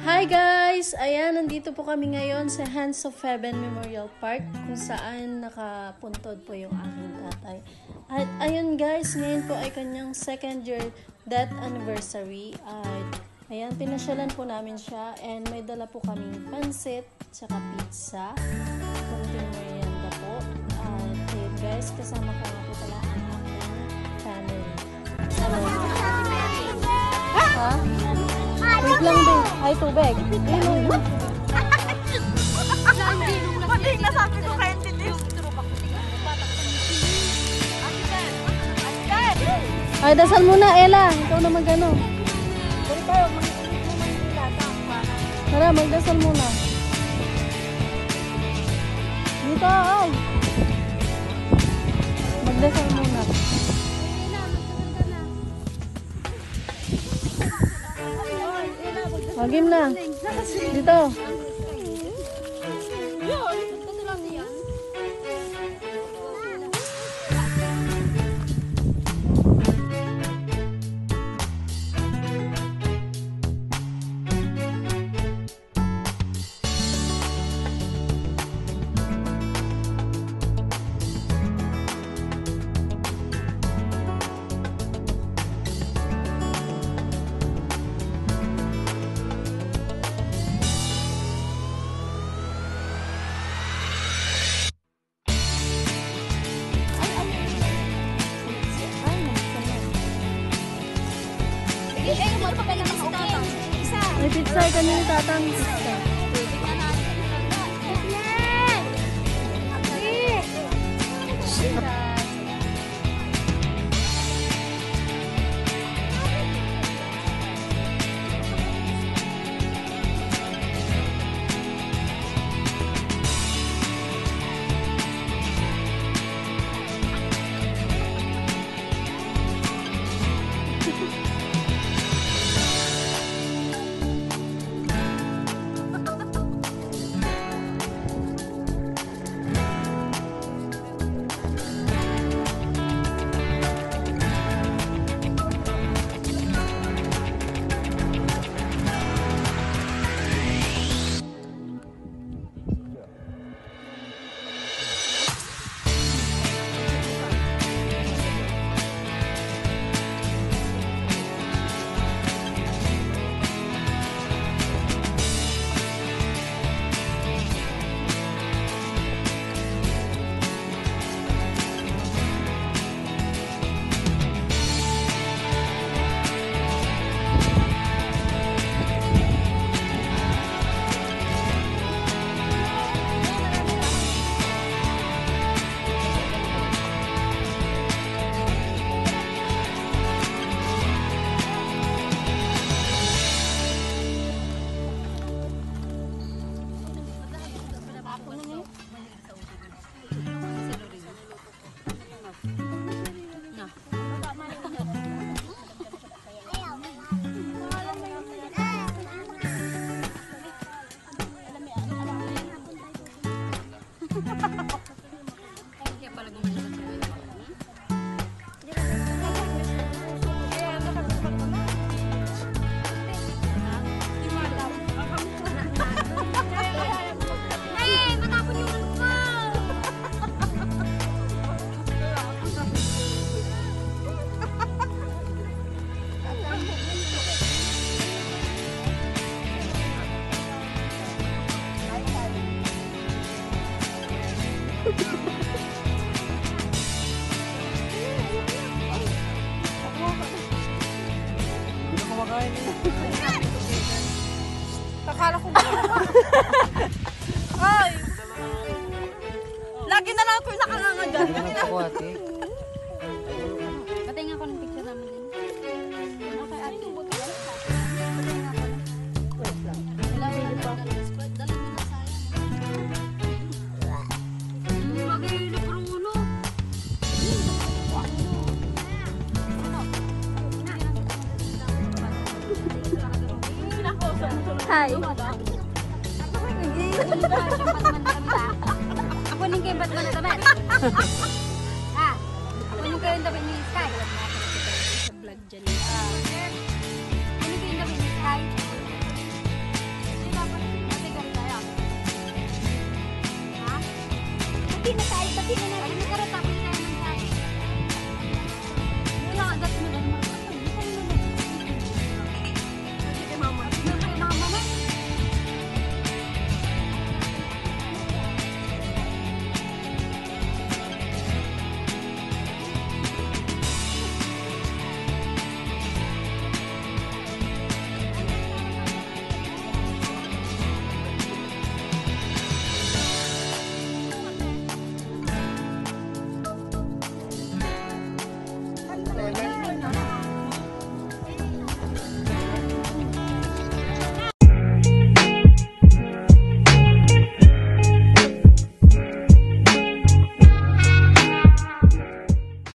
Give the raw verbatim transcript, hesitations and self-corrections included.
Hi guys! Ayan, nandito po kami ngayon sa Hands of Heaven Memorial Park kung saan nakapuntod po yung aking tatay. At ayun guys, ngayon po ay kanyang second year death anniversary. At ayan, pinasyalan po namin siya and may dala po kaming pansit tsaka pizza. Kunting merienda po. At ayun guys, kasama ko nga po pala ang aking family. Ha? Wait lang din. Ay, tubig. Pati nasabi ko kayo tinis. Ay, dasal muna, Ella. Ikaw na mag-ano. Tara, magdasal muna. Dito, ay. Magdasal muna. Magim na. Dito. May pizza ay kanina tatang pizza. Kakala ko ba? Ay! Lagi na lang ako yung nakanganga dyan. Ako ate. Patay nga ako ng picture namin din. Okay, ate. Hi. Ako ning kay Batman sa tabi. Ah. Ako ning kay tabi ni Sky. Sa vlog diyan. Ah. Ano kay tabi ni Sky? Batiin na natin.